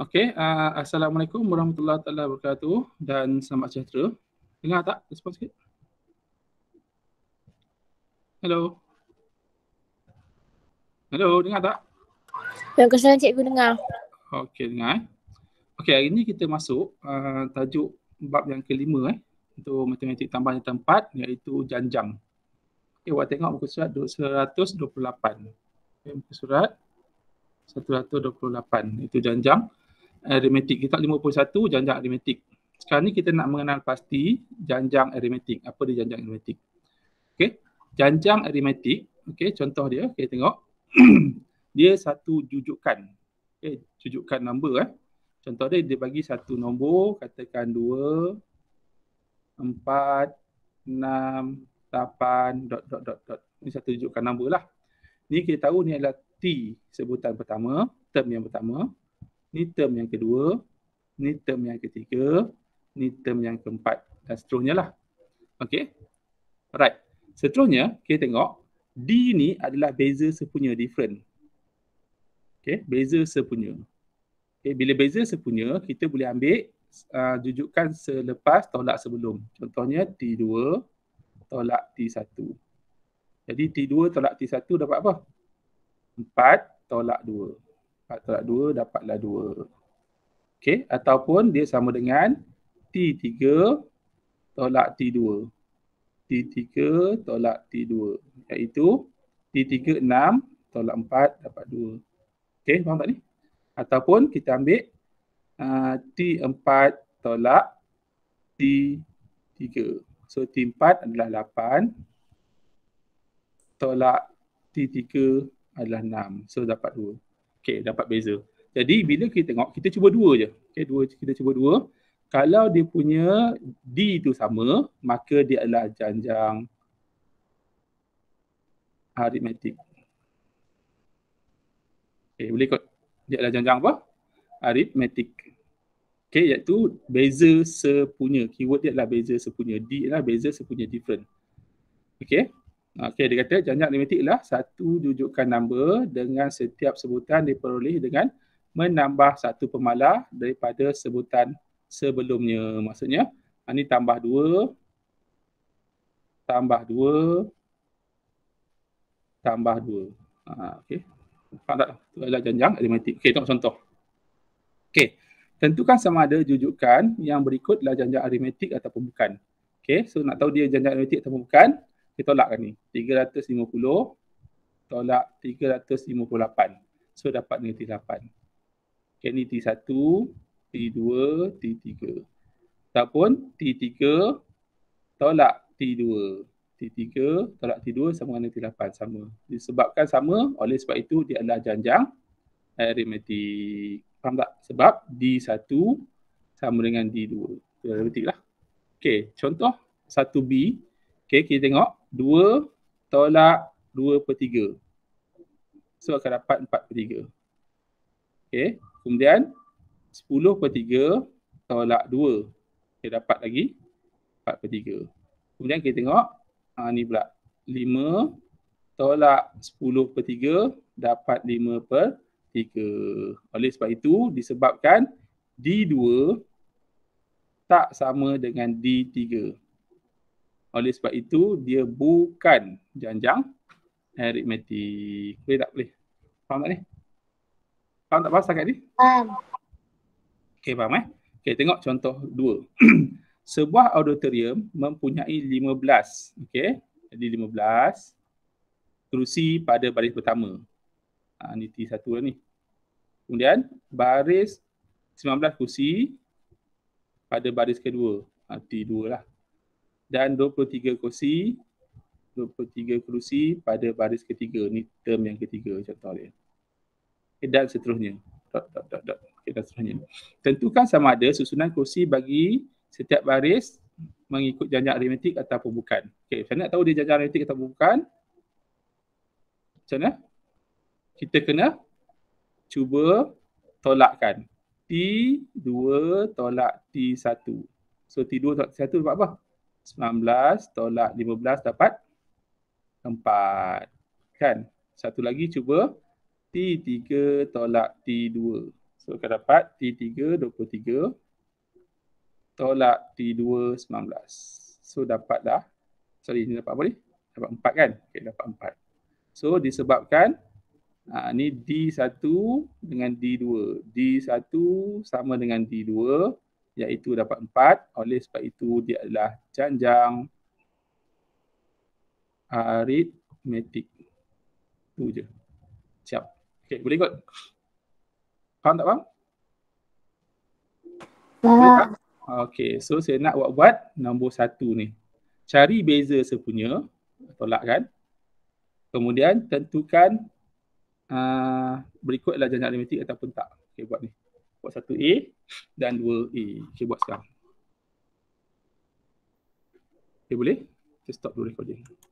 Okey, Assalamualaikum warahmatullahi taala wabarakatuh dan selamat sejahtera. Dengar tak? Respon sikit. Hello. Hello, dengar tak? Waalaikumsalam cikgu, dengar. Okey, dengar. Okey, hari ni kita masuk tajuk bab yang kelima untuk matematik tambah nyata 4 iaitu janjang. Okey, awak tengok muka surat 128. Okay, muka surat 128 itu janjang aritmetik. Kita 51 janjang aritmetik. Sekarang ni kita nak mengenal pasti janjang aritmetik. Apa dia janjang aritmetik? Okey, janjang aritmetik, okey, contoh dia, okey tengok. Dia satu jujukan. Okey, jujukan nombor Contoh dia bagi satu nombor, katakan 2 4 6 8 dot dot dot dot. Ini satu jujukan nombor lah. Ni kita tahu ni adalah T sebutan pertama, term yang pertama. Ni term yang kedua, ni term yang ketiga, ni term yang keempat dan seterusnya lah. Okey. Alright. Seterusnya kita tengok D ni adalah beza sepunya, different. Okey, beza sepunya. Okay, bila beza sepunya, kita boleh ambil jujukan selepas tolak sebelum. Contohnya T2 tolak T1. Jadi T2 tolak T1 dapat apa? 4 tolak 2. 4 tolak 2 dapatlah 2. Okey, ataupun dia sama dengan T3 tolak T2. T3 tolak T2. Iaitu T3 6 tolak 4 dapat 2. Okey, faham tak ni? Ataupun kita ambil T4 tolak T3. So T4 adalah 8 tolak T3 adalah 6. So dapat 2. Okey, dapat beza. Jadi bila kita tengok, kita cuba 2 je. Okey, kita cuba 2. Kalau dia punya D tu sama, maka dia adalah janjang aritmetik. Okey, boleh ikut. Dia adalah janjang apa? Aritmetik. Okey, iaitu beza sepunya. Keyword dia adalah beza sepunya. D adalah beza sepunya, different. Okey. Okey, dia kata janjang aritmetik adalah satu jujukan nombor dengan setiap sebutan diperoleh dengan menambah satu pemalah daripada sebutan sebelumnya. Maksudnya, ini tambah 2, tambah 2, tambah 2. Okey. Faham tak? Itu adalah janjang aritmetik. Okey, tengok contoh. Okey. Tentukan sama ada jujukan yang berikut adalah janjang aritmetik ataupun bukan. Okey, so nak tahu dia janjang aritmetik ataupun bukan, kita tolakkan ni. 350 tolak 358. So dapat negatif 8. Okey, ni T1, T2, T3. Ataupun T3 tolak T2. T3 tolak T2 sama dengan negatif 8. Sama. Disebabkan sama, oleh sebab itu dia adalah janjang aritmetik. Faham tak? Sebab D1 sama dengan D2. Itu aritmetik lah. Okey, contoh 1B. Okey, kita tengok 2 tolak 2/3. So akan dapat 4/3. Okey, kemudian 10/3 tolak 2. Okey, dapat lagi 4/3. Kemudian kita tengok ni pula 5 tolak 10/3 dapat 5/3. Oleh sebab itu disebabkan D2 tak sama dengan D3. Oleh sebab itu dia bukan janjang aritmetik. Boleh tak? Boleh. Faham tak ni? Faham tak pasal kat ni? Faham. Okey, faham Okey, tengok contoh 2. Sebuah auditorium mempunyai 15. Okey, jadi 15 kerusi pada baris pertama. Ni T1 lah ni. Kemudian baris 19 kerusi pada baris kedua. T2 lah. Dan 23 kerusi pada baris ketiga. Ni term yang ketiga contoh dia. Dan seterusnya. Okay, dan seterusnya. Tentukan sama ada susunan kerusi bagi setiap baris mengikut janjang aritmetik ataupun bukan. Okey, saya nak tahu dia janjang aritmetik ataupun bukan. Macam mana? Kita kena cuba tolakkan. T2 tolak T1. So T2 tolak T1 dapat apa? 19 tolak 15 dapat 4. Kan? Satu lagi cuba T3 tolak T2. So akan dapat T3 23 tolak T2 19. So dapatlah, sorry ni dapat apa ni? Dapat 4 kan? Okay, dapat 4. So disebabkan ni D1 dengan D2. D1 sama dengan D2 iaitu dapat 4. Oleh sebab itu dia adalah janjang aritmetik. Tu je. Siap. Okay, boleh ikut? Faham tak faham? Boleh tak? Okay, so saya nak buat nombor 1 ni. Cari beza sepunya, tolakkan. Kemudian tentukan berikut adalah janjang aritmetik ataupun tak. Okay, buat ni. Buat 1A dan 2A. Okay, buat sekarang. Okay, boleh? Kita stop dulu recording.